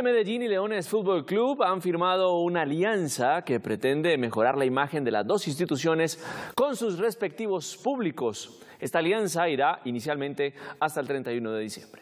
Medellín y Leones Fútbol Club han firmado una alianza que pretende mejorar la imagen de las dos instituciones con sus respectivos públicos. Esta alianza irá inicialmente hasta el 31 de diciembre.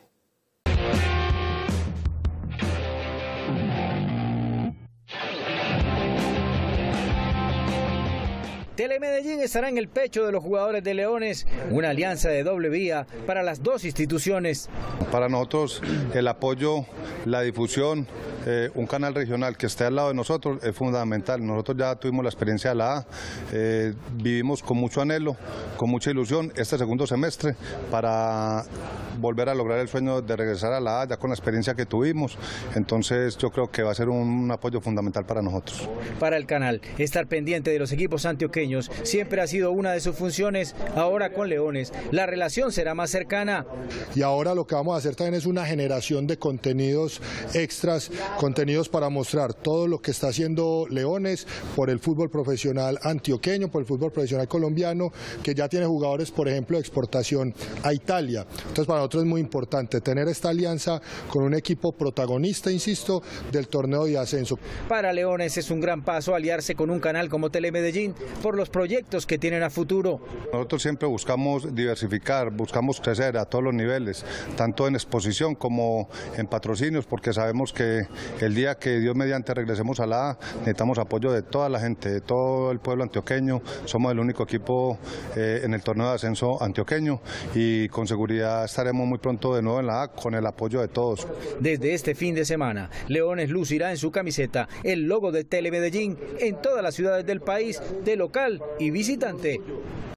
Telemedellín estará en el pecho de los jugadores de Leones, una alianza de doble vía para las dos instituciones. Para nosotros el apoyo, la difusión, un canal regional que esté al lado de nosotros es fundamental. Nosotros ya tuvimos la experiencia de la A, vivimos con mucho anhelo, con mucha ilusión este segundo semestre para volver a lograr el sueño de regresar a la A ya con la experiencia que tuvimos. Entonces yo creo que va a ser un apoyo fundamental para nosotros. Para el canal, estar pendiente de los equipos antioqueños siempre ha sido una de sus funciones. Ahora con Leones la relación será más cercana. Y ahora lo que vamos a hacer también es una generación de contenidos extras, contenidos para mostrar todo lo que está haciendo Leones por el fútbol profesional antioqueño, por el fútbol profesional colombiano, que ya tiene jugadores, por ejemplo, de exportación a Italia. Entonces para nosotros es muy importante tener esta alianza con un equipo protagonista, insisto, del torneo de ascenso. Para Leones es un gran paso aliarse con un canal como Telemedellín por los proyectos que tienen a futuro. Nosotros siempre buscamos diversificar, buscamos crecer a todos los niveles, tanto en exposición como en patrocinios, porque sabemos que el día que Dios mediante regresemos a la A, necesitamos apoyo de toda la gente, de todo el pueblo antioqueño. Somos el único equipo en el torneo de ascenso antioqueño y con seguridad estaremos muy pronto de nuevo en la A con el apoyo de todos. Desde este fin de semana, Leones lucirá en su camiseta el logo de Telemedellín en todas las ciudades del país, de local y visitante.